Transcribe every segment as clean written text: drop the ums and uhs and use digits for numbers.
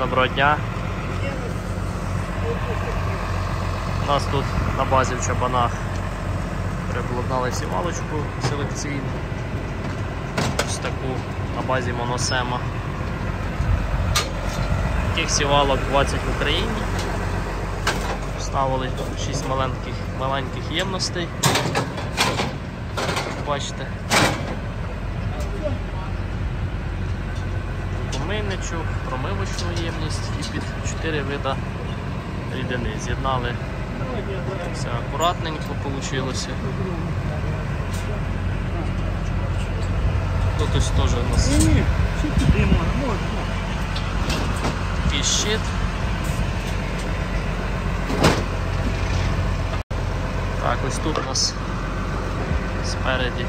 Доброго дня. У нас тут на базі в Чабанах приобладнали сівалочку селекційну. Ось таку на базі Моносема. Таких сівалок 20 в Україні. Ставили 6 маленьких ємностей. Бачите. Мийничок, промивочну ємність і під 4 вида рідини. З'єднали, все акуратненько вийшло. Тут ось теж у нас такий щит. Так, ось тут у нас спереді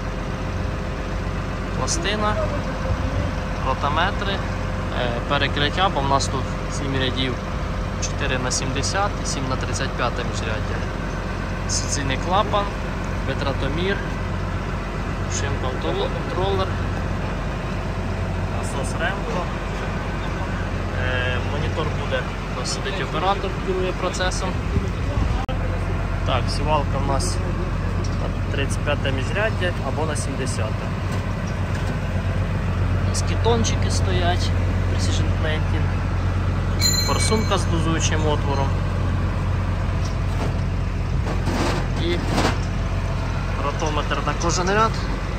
пластина, ротометри, перекриття, бо в нас тут 7 рядів 4х70 і 7х35 міжряддя. Секційний клапан, витратомір, шим-контролер, насос Ремко. Монітор буде, у нас сидить оператор, керує процесом. Так, сівалка у нас на 35 міжряддя або на 70. Скітончики стоять, Precision Planting, форсунка з дозуючим отвором і ротометр на кожен ряд.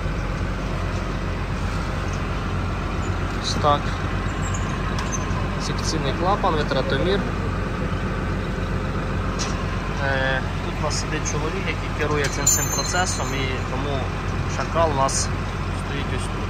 Ось так. Секційний клапан, витратомір. Тут у нас сидить чоловік, який керує цим всім процесом, і тому шакал у нас стоїть ось тут.